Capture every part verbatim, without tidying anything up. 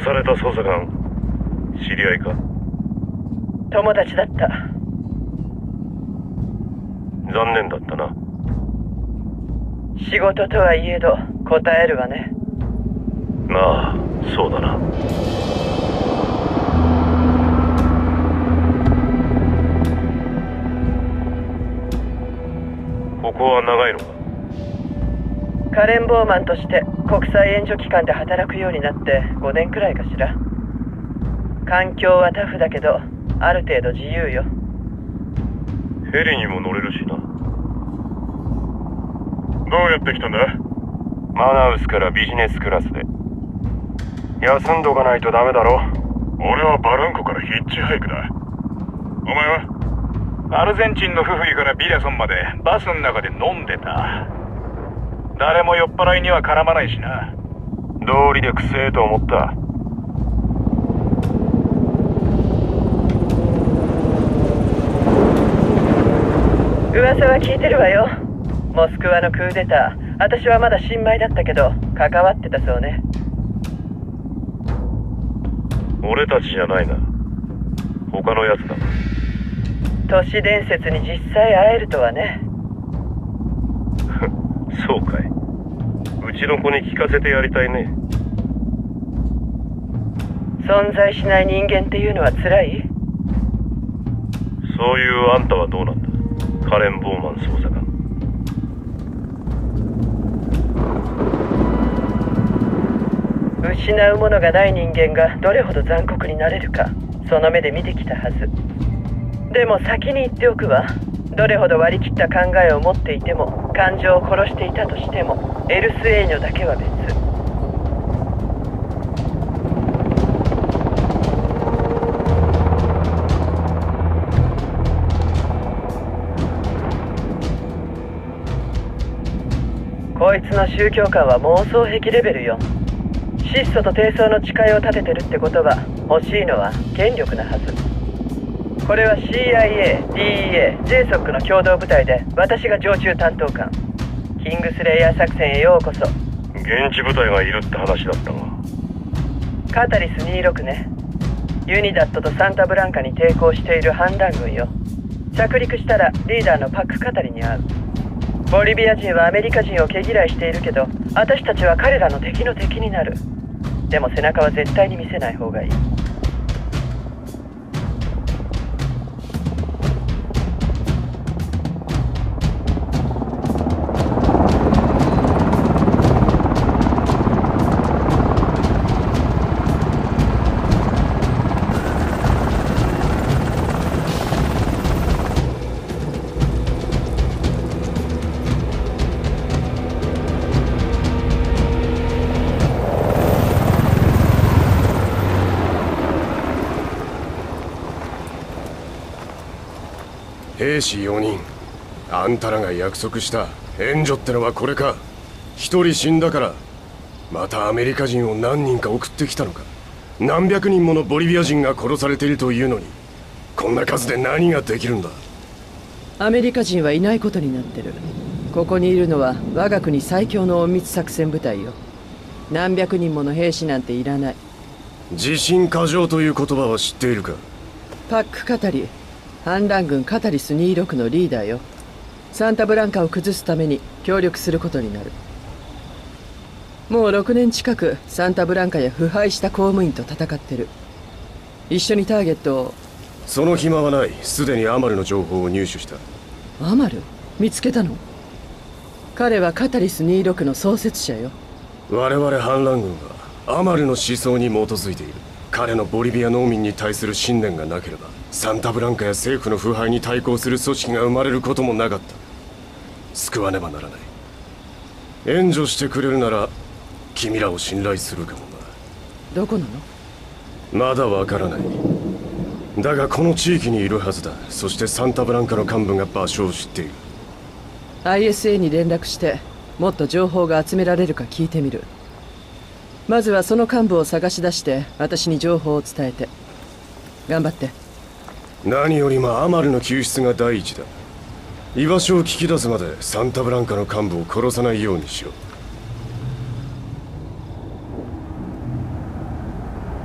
された捜査官、知り合いか？ 友達だった。 残念だったな。 仕事とはいえど答えるわね。 まあそうだな。ここは長いのか？ カレンボーマンとして国際援助機関で働くようになってごねんくらいかしら。環境はタフだけどある程度自由よ。 ヘリにも乗れるしな。どうやって来たんだ？マナウスからビジネスクラスで。休んどかないとダメだろ。俺はバルンコからヒッチハイクだ。お前は？ アルゼンチンのフフイからビラソンまでバスの中で飲んでた。誰も酔っ払いには絡まないしな。 道理でくせえと思った。 噂は聞いてるわよ。モスクワのクーデター、私はまだ新米だったけど関わってたそうね。 俺たちじゃないな。他のやつだ。 都市伝説に実際会えるとはね。 そうかい。うちの子に聞かせてやりたいね。 存在しない人間っていうのは辛い？ そういうあんたはどうなんだ、カレン・ボーマン捜査官。 失うものがない人間がどれほど残酷になれるか、その目で見てきたはず。でも先に言っておくわ。どれほど割り切った考えを持っていても、感情を殺していたとしても、エルスエーニョだけは別。こいつの宗教観は妄想癖レベルよ。質素と低層の誓いを立ててるってことは、欲しいのは権力なはず。これは シーアイエー、ディーイーエー、ジェイソック の共同部隊で、私が常駐担当官。キングスレイヤー作戦へようこそ。 現地部隊がいるって話だったが。 カタリスにじゅうろくね。ユニダットとサンタブランカに抵抗している反乱軍よ。着陸したらリーダーのパック・カタリに会う。ボリビア人はアメリカ人を毛嫌いしているけど、私たちは彼らの敵の敵になる。でも背中は絶対に見せない方がいい。 兵士よにん。あんたらが約束した援助ってのはこれか。一人死んだからまたアメリカ人を何人か送ってきたのか。何百人ものボリビア人が殺されているというのに、こんな数で何ができるんだ。 アメリカ人はいないことになってる。ここにいるのは我が国最強の隠密作戦部隊よ。何百人もの兵士なんていらない。 自信過剰という言葉は知っているか？ パック・カタリ、反乱軍カタリスにじゅうろくのリーダーよ。サンタブランカを崩すために協力することになる。もうろくねん近くサンタブランカや腐敗した公務員と戦ってる。一緒にターゲットを。 その暇はない。すでにアマルの情報を入手した。 アマル？見つけたの？彼はカタリスにじゅうろくの創設者よ。 我々反乱軍はアマルの思想に基づいている。彼のボリビア農民に対する信念がなければ、サンタブランカや政府の腐敗に対抗する組織が生まれることもなかった。救わねばならない。援助してくれるなら君らを信頼するかもな。 どこなの？ まだわからない。だがこの地域にいるはずだ。そしてサンタブランカの幹部が場所を知っている。 アイエスエー に連絡してもっと情報が集められるか聞いてみる。まずはその幹部を探し出して私に情報を伝えて。頑張って。 何よりもアマルの救出が第一だ。居場所を聞き出すまでサンタブランカの幹部を殺さないようにしろ。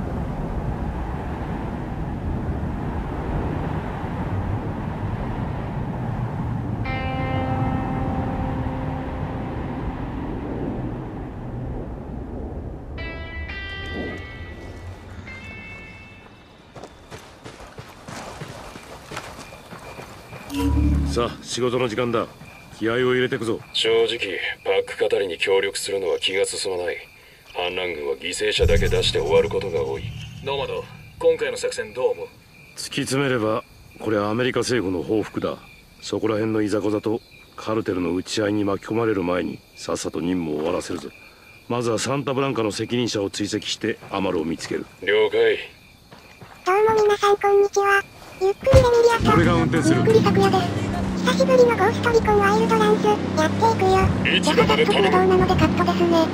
さあ仕事の時間だ。気合を入れてくぞ。 正直パック語りに協力するのは気が進まない。反乱軍は犠牲者だけ出して終わることが多い。 ノマド、今回の作戦どう思う？ 突き詰めればこれはアメリカ政府の報復だ。そこら辺のいざこざとカルテルの打ち合いに巻き込まれる前にさっさと任務を終わらせるぞ。まずはサンタブランカの責任者を追跡してアマルを見つける。 了解。 どうも皆さんこんにちは。ゆっくりレミリアと俺が運転する。 ゆっくり昨夜です。久しぶりのゴーストリコンワイルドランスやっていくよ。じゃあ早速動なのでカットですね。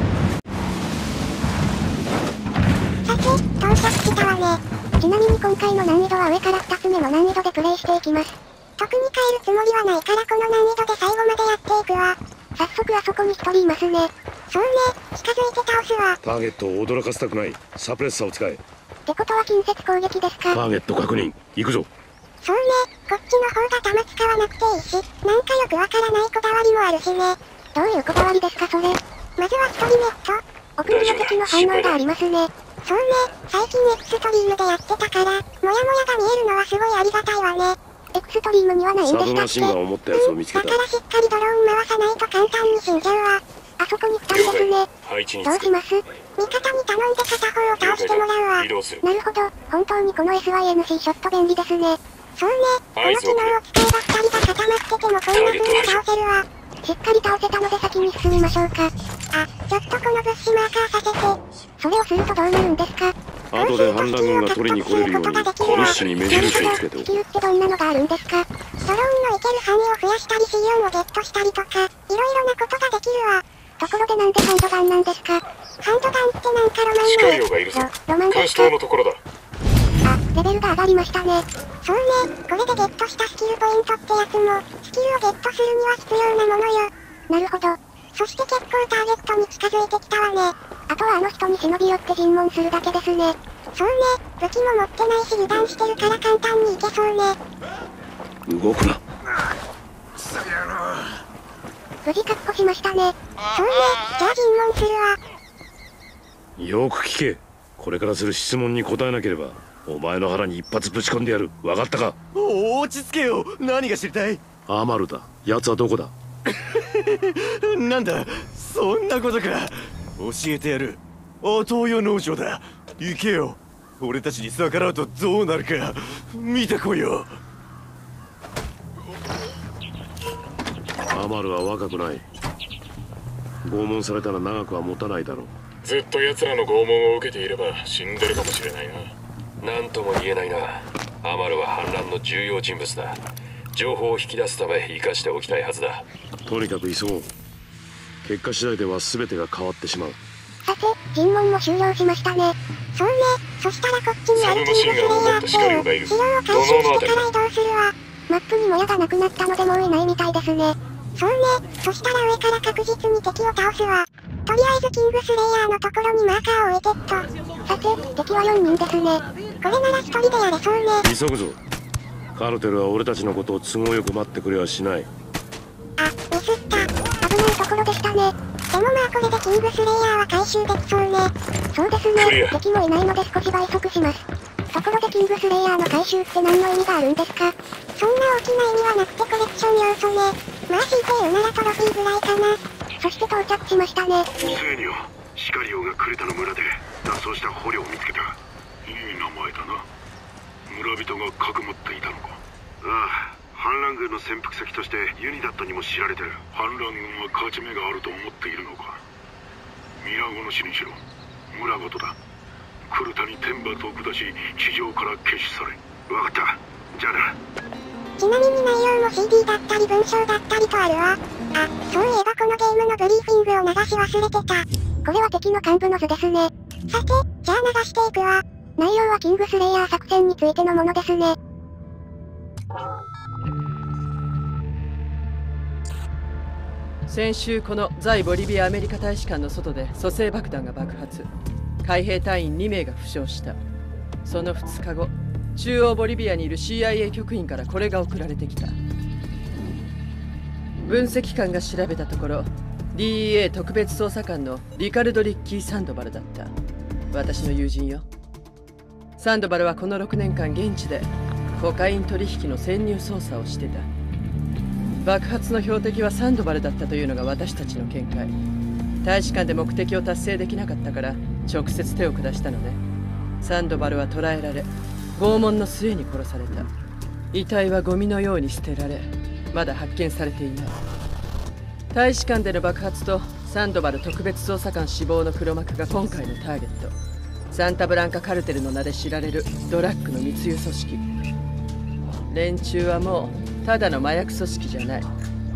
さて到着したわね。ちなみに今回の難易度は上からふたつめの難易度でプレイしていきます。特に変えるつもりはないからこの難易度で最後までやっていくわ。早速あそこに一人いますね。そうね、近づいて倒すわ。 ターゲットを驚かせたくない。サプレッサーを使え。 ってことは近接攻撃ですか？ ターゲット確認。行くぞ。 そうね、こっちの方が弾使わなくていいし、なんかよくわからないこだわりもあるしね。どういうこだわりですかそれ？まずはストリメット。奥には敵の反応がありますね。そうね、最近エクストリームでやってたから、モヤモヤが見えるのはすごいありがたいわね。エクストリームにはないんでしたっけ？ サブマシンガンを持ったやつを見つけた。 だからしっかりドローン回さないと簡単に死んじゃうわ。あそこにふたりですね。どうします？味方に頼んで片方を倒してもらうわ。なるほど、本当にこの エスワイエヌシー ショット便利ですね。そうね、この機能を使えばふたりが固まっててもこんな風に倒せるわ。しっかり倒せたので先に進みましょうか。あ、ちょっとこの物資マーカーさせて。それをするとどうなるんですか？ 後で反乱軍が取りに来れるようにコミッシュに目印をつけておく。 スキルってどんなのがあるんですか？ドローンの行ける範囲を増やしたり資料をゲットしたりとか、いろいろなことができるわ。ところでなんでハンドガンなんですか？ハンドガンってなんかロマンシカリオがいるぞ。 ロマンですか？ 監視塔のところだ。 あ、レベルが上がりましたね。そうね、これでゲットしたスキルポイントってやつも、スキルをゲットするには必要なものよ。なるほど。そして結構ターゲットに近づいてきたわね。あとはあの人に忍び寄って尋問するだけですね。そうね、武器も持ってないし油断してるから簡単にいけそうね。 動くな。 無事確保しましたね。そうね、じゃあ尋問するわ。 よく聞け。これからする質問に答えなければお前の腹に一発ぶち込んでやる。分かったか？ お落ち着けよ。何が知りたい？ アマルだ。奴はどこだ？ なんだそんなことか。教えてやる。あ、東洋農場だ。行けよ。俺たちに逆らうとどうなるか見てこいよ。 アマルは若くない。拷問されたら長くは持たないだろう。 ずっと奴らの拷問を受けていれば死んでるかもしれないな。なんとも言えないな。アマルは反乱の重要人物だ。情報を引き出すため生かしておきたいはずだ。 とにかく急ごう。結果次第では全てが変わってしまう。 さて、尋問も終了しましたね。そうね、そしたらこっちにアルキングスレイヤーっていう資料を回収してから移動するわ。マップにも矢がなくなったのでもういないみたいですね。そうね、そしたら上から確実に敵を倒すわ。とりあえずキングスレイヤーのところにマーカーを置いてっと。さて、敵はよにんですね。これならひとりでやれそうね。 急ぐぞ。カルテルは俺たちのことを都合よく待ってくれはしない。 あ、ミスった。危ないところでしたね。でもまあこれでキングスレイヤーは回収できそうね。そうですね、敵もいないので少し倍速します。ところでキングスレイヤーの回収って何の意味があるんですか？そんな大きな意味はなくてコレクション要素ね。まあ強いて言うならトロフィーぐらいかな。そして到着しましたね。 セーニョ、シカリオがクレタの村で脱走した捕虜を見つけた。いい名前だな。村人がかくまっていたのか。ああ、反乱軍の潜伏先としてユニダットにも知られてる。反乱軍は勝ち目があると思っているのか。皆殺しにしろ。村ごとだ。クルタに天罰を下し地上から消し去れ。分かった。じゃあな。 ちなみに内容も シーディー だったり文章だったりとあるわ。あ、そういえばこのゲームのブリーフィングを流し忘れてた。これは敵の幹部の図ですね。さて、じゃあ流していくわ。内容はキングスレイヤー作戦についてのものですね。 先週この在ボリビアアメリカ大使館の外で蘇生爆弾が爆発。海兵隊員にめいが負傷した。そのふつかご、中央ボリビアにいる シーアイエー 局員からこれが送られてきた。分析官が調べたところ ディーイーエー 特別捜査官のリカルド・リッキー・サンドバルだった。私の友人よ。サンドバルはこのろくねんかん現地でコカイン取引の潜入捜査をしてた。 爆発の標的はサンドバルだったというのが私たちの見解。大使館で目的を達成できなかったから直接手を下したのね。サンドバルは捕らえられ、拷問の末に殺された。遺体はゴミのように捨てられ、まだ発見されていない。大使館での爆発とサンドバル特別捜査官死亡の黒幕が今回のターゲット。サンタブランカカルテルの名で知られるドラッグの密輸組織。連中はもうただの麻薬組織じゃない。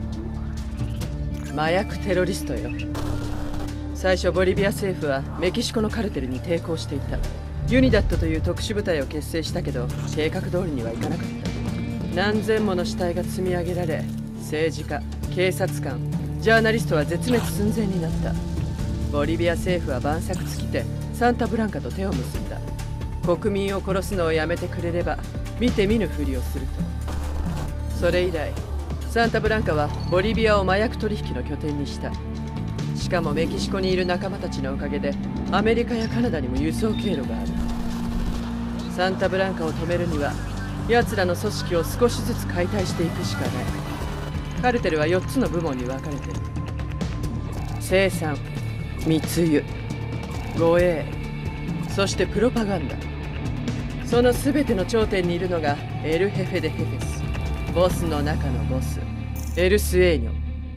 麻薬テロリストよ。最初ボリビア政府はメキシコのカルテルに抵抗していた。ユニダットという特殊部隊を結成したけど計画通りにはいかなかった。何千もの死体が積み上げられ、政治家、警察官、ジャーナリストは絶滅寸前になった。ボリビア政府は万策尽きてサンタブランカと手を結んだ。国民を殺すのをやめてくれれば見て見ぬふりをすると。それ以来サンタブランカはボリビアを麻薬取引の拠点にした。しかもメキシコにいる仲間たちのおかげでアメリカやカナダにも輸送経路がある。サンタブランカを止めるには奴らの組織を少しずつ解体していくしかない。カルテルはよっつの部門に分かれてる。生産、密輸、護衛、そしてプロパガンダ。その全ての頂点にいるのがエル・ヘフェ・デ・ヘフェス、ボスの中のボス、エル・スエーニョ。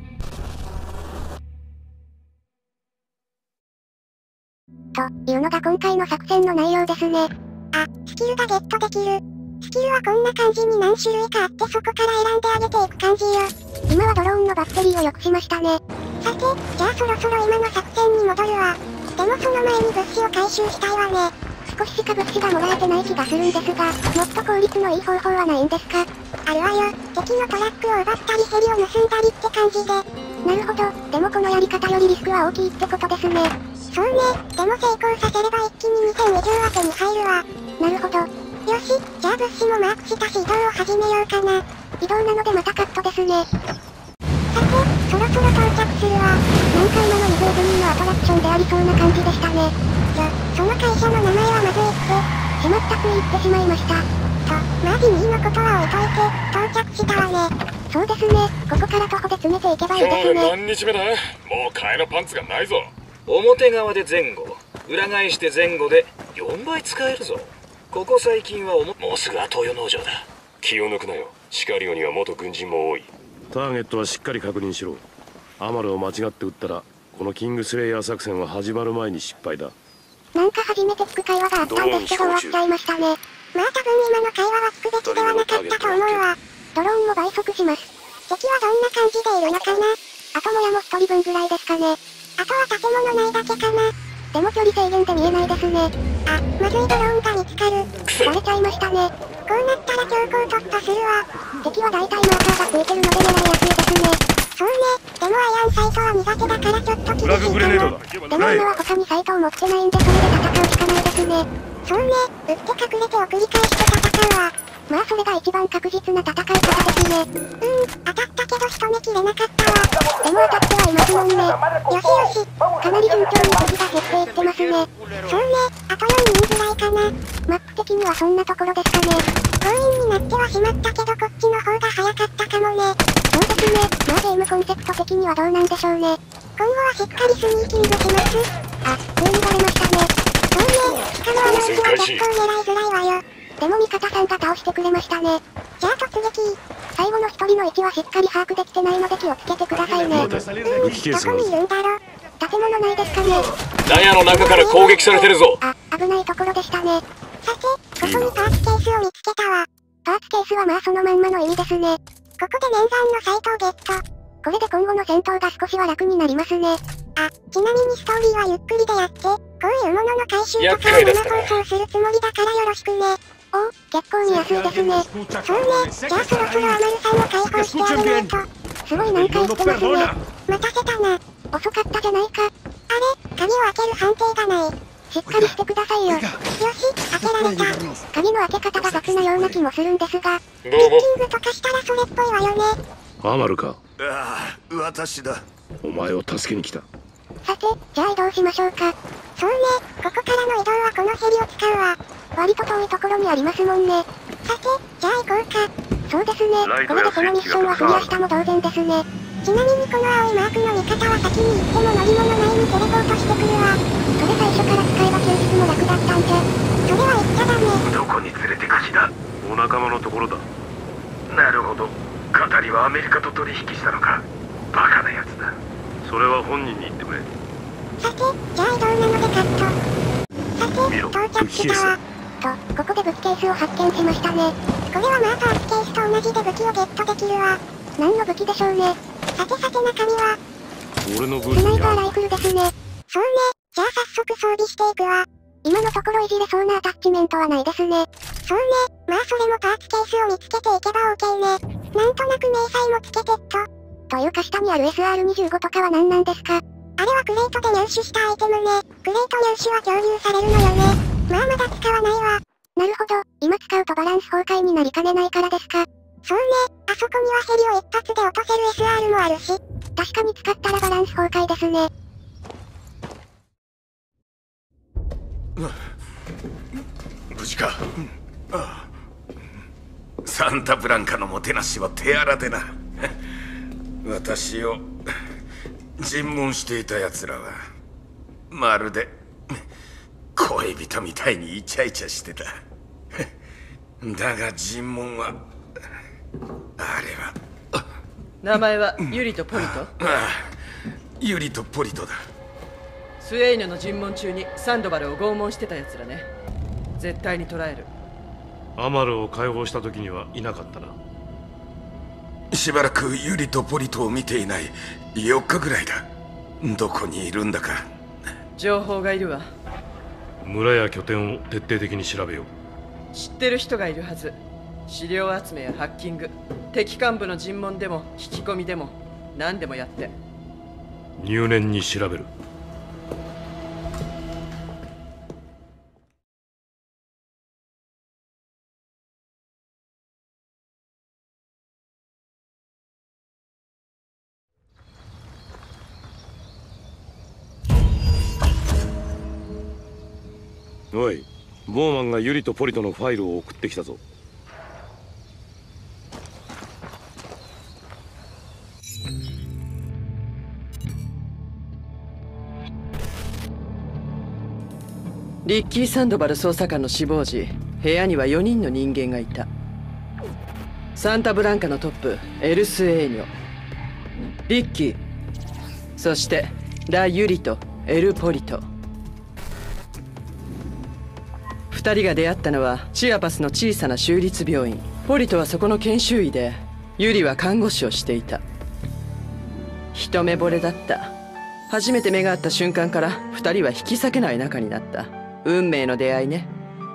というのが今回の作戦の内容ですね。あ、スキルがゲットできる。スキルはこんな感じに何種類かあってそこから選んであげていく感じよ。今はドローンのバッテリーを良くしましたね。さて、じゃあそろそろ今の作戦に戻るわ。でもその前に物資を回収したいわね。少ししか物資がもらえてない気がするんですが、もっと効率のいい方法はないんですか？あるわよ。敵のトラックを奪ったりヘリを盗んだりって感じで。なるほど。でもこのやり方よりリスクは大きいってことですね。そうね。でも成功させれば一気ににせんにじゅうは手に入るわ。なるほど。よし、じゃあ物資もマークしたし移動を始めようかな。移動なのでまたカットですね。さて、そろそろ到着するわ。なんか今の湖のアトラクションでありそうな感じでしたね。ちょ、その会社の名前はまずいって、しまったく言ってしまいました。と、マーディニーのことは置いといて、到着したわね。そうですね、ここから徒歩で詰めていけばいいですね。 何日目だ？もう替えのパンツがないぞ。 表側で前後、裏返して前後でよんばい使えるぞ。ここ最近はおも、もうすぐ後用農場だ。 気を抜くなよ。シカリオには元軍人も多い。 ターゲットはしっかり確認しろ。アマルを間違って撃ったらこのキングスレイヤー作戦は始まる前に失敗だ。 なんか初めて聞く会話があったんですけど終わっちゃいましたね。まあ多分今の会話は聞くべきではなかったと思うわ。ドローンも倍速します。敵はどんな感じでいるのかな。あともやもひとりぶんぐらいですかね。あとは建物内だけかな。でも距離制限で見えないですね。あ、まずいドローンが見つかる。バレちゃいましたね。こうなったら強行突破するわ。敵は大体マーカーがついてるので狙いやすいですね。そうね。でもアイアンサイトは苦手だからちょっと厳しいかな。でも今は他にサイトを持ってないんでそれで戦うしかないですね。そうね。撃って隠れてを繰り返して戦うわ。まあそれが一番確実な戦い方ですね。うーん、当たったけど仕留めきれなかったわ。でも当たってはいますもんね。よしよし。かなり順調に敵が減っていってますね。そうね、あとよにんぐらいかな。マップ的にはそんなところですかね。強引になってはしまったけどこっちの方が早かったかもね。そうですね、まあゲームコンセプト的にはどうなんでしょうね。今後はしっかりスニーキングします。あ、急にバレましたね。そうね、しかもあのうちは結構狙いづらいわよ。でも味方さんが倒してくれましたね。じゃあ突撃。最後の一人の位置はしっかり把握できてないので気をつけてくださいね。うーん、どこにいるんだろう。建物内ですかね。 納屋の中から攻撃されてるぞ。 あ、危ないところでしたね。さて、ここにパーツケースを見つけたわ。パーツケースはまあそのまんまの意味ですね。ここで念願のサイトをゲット。これで今後の戦闘が少しは楽になりますね。あ、ちなみにストーリーはゆっくりでやって、こういうものの回収とかを生放送するつもりだからよろしくね。おお、結構見やすいですね。そうね、じゃあそろそろアマルさんを解放してあげないと。すごい何回してますね。待たせたな。遅かったじゃないか。あれ、鍵を開ける判定がない。しっかりしてくださいよ。よし、開けられた。鍵の開け方が雑なような気もするんですが、ピッキングとかしたらそれっぽいわよね。 アマルか。 ああ、私だ。 お前を助けに来た。 さて、じゃあ移動しましょうか。そうね、ここからの移動はこのヘリを使うわ。割と遠いところにありますもんね。さて、じゃあ行こうか。 そうですね。これでこのミッションはクリアしたも同然ですね。ちなみにこの青いマークの味方は先に行っても乗り物内にテレポートしてくるわ。それ最初から使えば救出も楽だったんで。それは言っちゃダメ。 どこに連れてかしだ。 お仲間のところだ。 なるほど。カタリはアメリカと取引したのか。バカなやつだ。 それは本人に言ってくれ。 さて、じゃあ移動なのでカット。さて、到着したわ。と、ここで武器ケースを発見しましたね。これはマーカースケースと同じで武器をゲットできるわ。何の武器でしょうね。さてさて中身は俺の武器スナイパーライフルですね。そうね。じゃあ早速装備していくわ。今のところいじれそうなアタッチメントはないですね。そうね。まあそれもパーツケースを見つけていけば OK ね。なんとなく迷彩もつけてっと。というか下にある エスアールにじゅうご とかは何なんですか？あれはクレートで入手したアイテムね。クレート入手は共有されるのよね。まあまだ使わないわ。なるほど。今使うとバランス崩壊になりかねないからですか。そうね。あそこにはヘリを一発で落とせる エスアール もあるし。確かに使ったらバランス崩壊ですね。 無事か。ああ。サンタブランカのもてなしは手荒でな。私を尋問していた奴らはまるで恋人みたいにイチャイチャしてた。だが尋問はあれは名前はユリとポリト。 ああ、ユリとポリトだ。 スウェイヌの尋問中にサンドバルを拷問してたやつらね。絶対に捕らえる。 アマルを解放した時にはいなかったな。 しばらくユリとポリトを見ていない。よっかぐらいだ。どこにいるんだか。 情報がいるわ。 村や拠点を徹底的に調べよう。 知ってる人がいるはず。資料集めやハッキング、敵幹部の尋問でも聞き込みでも何でもやって。 入念に調べる。おい、ボーマンがユリとポリトのファイルを送ってきたぞ。 リッキー・サンドバル捜査官の死亡時、部屋にはよにんの人間がいた。サンタブランカのトップ、エルス・エーニョ、リッキー、そしてラ・ユリとエル・ポリト。二人が出会ったのはチアパスの小さな州立病院。ポリトはそこの研修医で、ユリは看護師をしていた。一目惚れだった。初めて目が合った瞬間から二人は引き裂けない仲になった。運命の出会いね。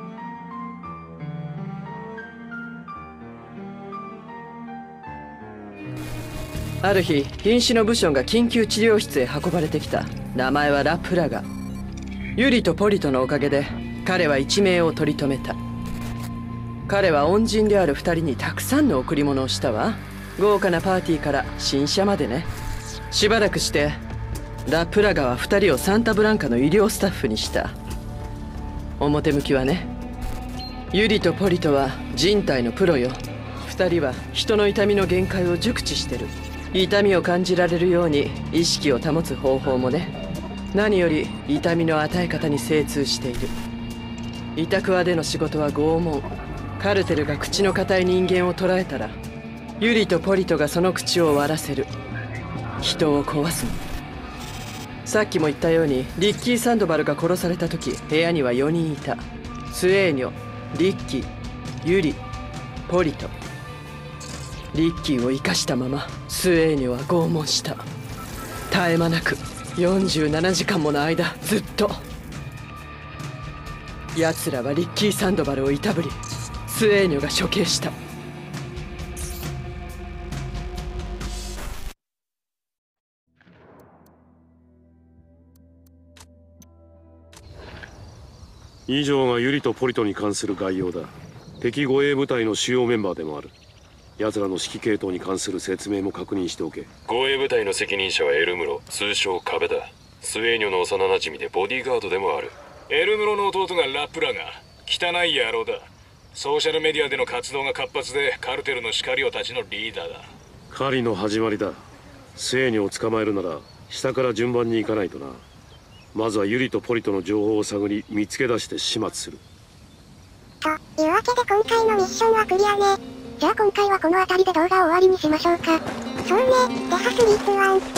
ある日、瀕死のブションが緊急治療室へ運ばれてきた。名前はラ・プラガ。ユリとポリトのおかげで彼は一命を取り留めた。彼は恩人である二人にたくさんの贈り物をしたわ。豪華なパーティーから新車までね。しばらくしてラ・プラガは二人をサンタブランカの医療スタッフにした。表向きはね。ユリとポリトは人体のプロよ。二人は人の痛みの限界を熟知してる。痛みを感じられるように意識を保つ方法もね。何より痛みの与え方に精通している。委託話での仕事は拷問。カルテルが口の固い人間を捕らえたら、ユリとポリトがその口を割らせる。人を壊すの。さっきも言ったように、リッキー・サンドバルが殺された時、部屋にはよにんいた。スエーニョ、リッキー、ユリ、ポリト。リッキーを生かしたままスエーニョは拷問した。絶え間なくよんじゅうななじかんもの間、ずっと。奴らはリッキー・サンドバルをいたぶり、スエーニョが処刑した。 以上がユリとポリトに関する概要だ。敵護衛部隊の主要メンバーでもある。奴らの指揮系統に関する説明も確認しておけ。 護衛部隊の責任者はエルムロ、通称壁だ。スウェーニョの幼馴染でボディーガードでもある。 エルムロの弟がラプラが汚い野郎だ。 ソーシャルメディアでの活動が活発でカルテルのシカリオたちのリーダーだ。 狩りの始まりだ。セーニを捕まえるなら下から順番に行かないとな。まずはユリとポリトの情報を探り見つけ出して始末する。 というわけで今回のミッションはクリアね。じゃあ今回はこの辺りで動画を終わりにしましょうか。そうね、デハスリーツワン。